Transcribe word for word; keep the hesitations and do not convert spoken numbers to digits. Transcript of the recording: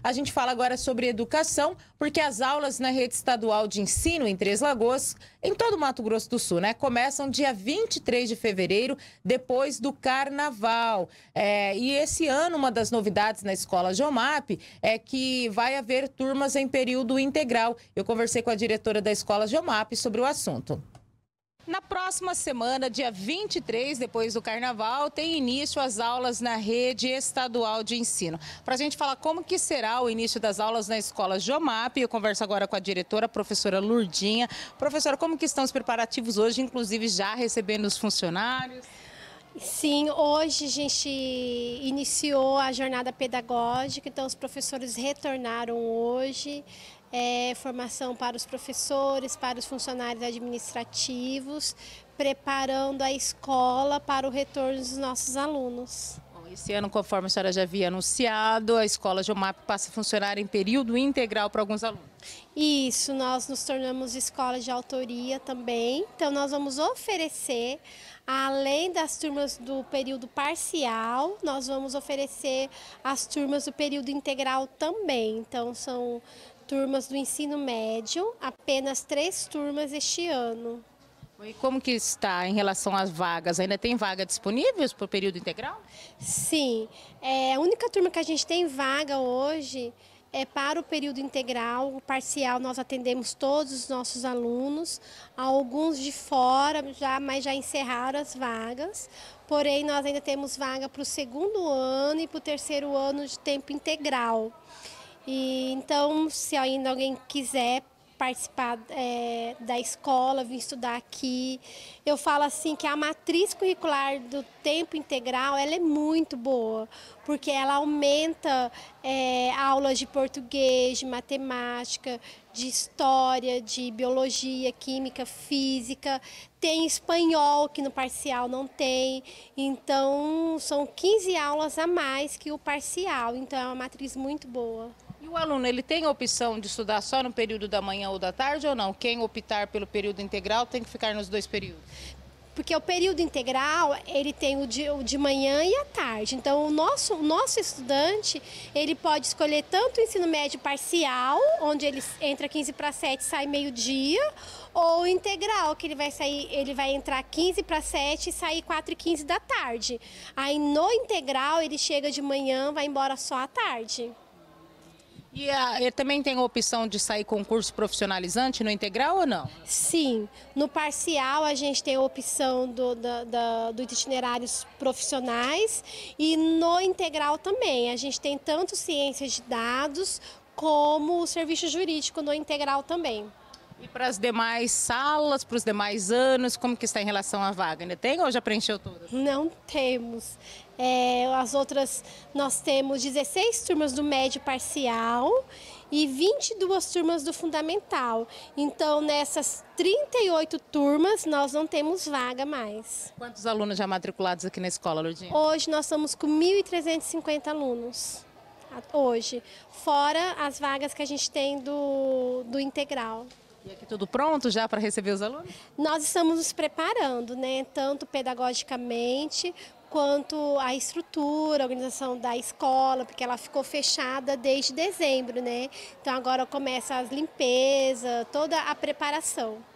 A gente fala agora sobre educação, porque as aulas na rede estadual de ensino em Três Lagoas, em todo o Mato Grosso do Sul, né, começam dia vinte e três de fevereiro, depois do Carnaval. É, e esse ano, uma das novidades na escola Jomap é que vai haver turmas em período integral. Eu conversei com a diretora da escola Jomap sobre o assunto. Na próxima semana, dia vinte e três, depois do Carnaval, tem início as aulas na rede estadual de ensino. Para a gente falar como que será o início das aulas na escola Jomap, eu converso agora com a diretora, a professora Lurdinha. Professora, como que estão os preparativos hoje, inclusive já recebendo os funcionários? Sim, hoje a gente iniciou a jornada pedagógica, então os professores retornaram hoje. É, formação para os professores, para os funcionários administrativos, preparando a escola para o retorno dos nossos alunos. Bom, esse ano, conforme a senhora já havia anunciado, a escola Jomap passa a funcionar em período integral para alguns alunos. Isso, nós nos tornamos escola de autoria também, então nós vamos oferecer, além das turmas do período parcial, nós vamos oferecer as turmas do período integral também, então são turmas do ensino médio, apenas três turmas este ano. E como que está em relação às vagas? Ainda tem vaga disponíveis para o período integral? Sim, é, a única turma que a gente tem vaga hoje é para o período integral. O parcial nós atendemos todos os nossos alunos, alguns de fora, já, mas já encerraram as vagas. Porém, nós ainda temos vaga para o segundo ano e para o terceiro ano de tempo integral. E, então, se ainda alguém quiser participar é, da escola, vir estudar aqui, eu falo assim que a matriz curricular do tempo integral ela é muito boa, porque ela aumenta é, aulas de português, de matemática, de história, de biologia, química, física, tem espanhol que no parcial não tem, então são quinze aulas a mais que o parcial, então é uma matriz muito boa. E o aluno, ele tem a opção de estudar só no período da manhã ou da tarde ou não? Quem optar pelo período integral tem que ficar nos dois períodos? Porque o período integral, ele tem o de, o de manhã e a tarde. Então, o nosso, o nosso estudante, ele pode escolher tanto o ensino médio parcial, onde ele entra quinze para sete e sai meio-dia, ou o integral, que ele vai sair, ele vai entrar quinze para sete e sair quatro e quinze da tarde. Aí, no integral, ele chega de manhã, vai embora só à tarde. E a, ele também tem a opção de sair com curso profissionalizante no integral ou não? Sim, no parcial a gente tem a opção do, da, da, do itinerários profissionais e no integral também. A gente tem tanto ciências de dados como o serviço jurídico no integral também. E para as demais salas, para os demais anos, como que está em relação à vaga? Ainda tem ou já preencheu todas? Não temos. É, as outras, nós temos dezesseis turmas do médio parcial e vinte e duas turmas do fundamental. Então, nessas trinta e oito turmas, nós não temos vaga mais. Quantos alunos já matriculados aqui na escola, Lurdinha? Hoje nós estamos com mil trezentos e cinquenta alunos. Hoje, fora as vagas que a gente tem do, do integral. E aqui tudo pronto já para receber os alunos? Nós estamos nos preparando, né? Tanto pedagogicamente, quanto a estrutura, a organização da escola, porque ela ficou fechada desde dezembro, né? Então agora começa as limpezas, toda a preparação.